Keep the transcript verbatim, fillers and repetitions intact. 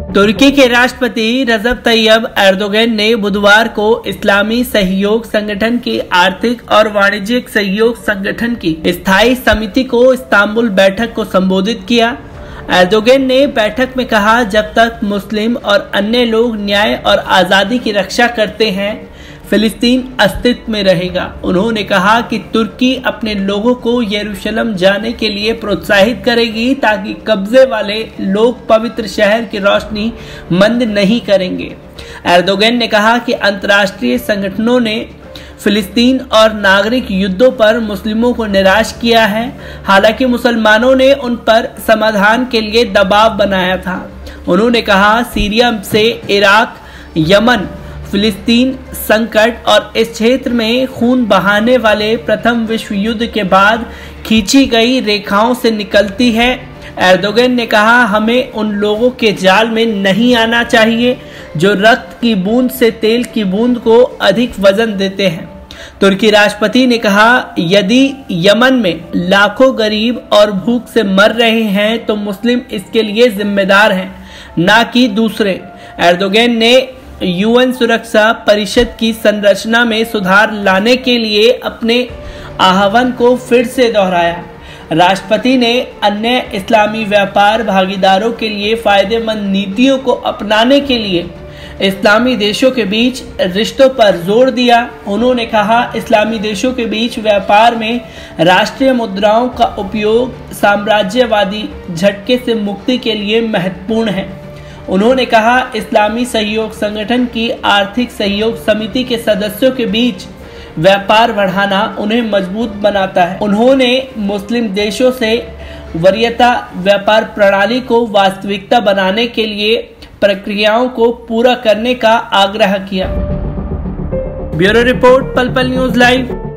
तुर्की के राष्ट्रपति रजब तैयब एर्दोगन ने बुधवार को इस्लामी सहयोग संगठन की आर्थिक और वाणिज्यिक सहयोग संगठन की स्थायी समिति को इस्तांबुल बैठक को संबोधित किया। एर्दोगन ने बैठक में कहा, जब तक मुस्लिम और अन्य लोग न्याय और आज़ादी की रक्षा करते हैं, फिलिस्तीन अस्तित्व में रहेगा। उन्होंने कहा कि तुर्की अपने लोगों को यरूशलेम जाने के लिए प्रोत्साहित करेगी ताकि कब्जे वाले लोग पवित्र शहर की रोशनी मंद नहीं करेंगे। एर्दोगन ने कहा कि अंतर्राष्ट्रीय संगठनों ने फिलिस्तीन और नागरिक युद्धों पर मुस्लिमों को निराश किया है, हालांकि मुसलमानों ने उन पर समाधान के लिए दबाव बनाया था। उन्होंने कहा, सीरिया से इराक, यमन, फिलिस्तीन संकट और इस क्षेत्र में खून बहाने वाले प्रथम विश्व युद्ध के बाद खींची गई रेखाओं से निकलती है। एर्दोगन ने कहा, हमें उन लोगों के जाल में नहीं आना चाहिए जो रक्त की बूंद से तेल की बूंद को अधिक वजन देते हैं। तुर्की राष्ट्रपति ने कहा, यदि यमन में लाखों गरीब और भूख से मर रहे हैं तो मुस्लिम इसके लिए जिम्मेदार हैं, ना कि दूसरे। एर्दोगन ने यूएन सुरक्षा परिषद की संरचना में सुधार लाने के लिए अपने आह्वान को फिर से दोहराया। राष्ट्रपति ने अन्य इस्लामी व्यापार भागीदारों के लिए फायदेमंद नीतियों को अपनाने के लिए इस्लामी देशों के बीच रिश्तों पर जोर दिया। उन्होंने कहा, इस्लामी देशों के बीच व्यापार में राष्ट्रीय मुद्राओं का उपयोग साम्राज्यवादी झटके से मुक्ति के लिए महत्वपूर्ण है। उन्होंने कहा, इस्लामी सहयोग संगठन की आर्थिक सहयोग समिति के सदस्यों के बीच व्यापार बढ़ाना उन्हें मजबूत बनाता है। उन्होंने मुस्लिम देशों से वरीयता व्यापार प्रणाली को वास्तविकता बनाने के लिए प्रक्रियाओं को पूरा करने का आग्रह किया। ब्यूरो रिपोर्ट, पल पल न्यूज लाइव।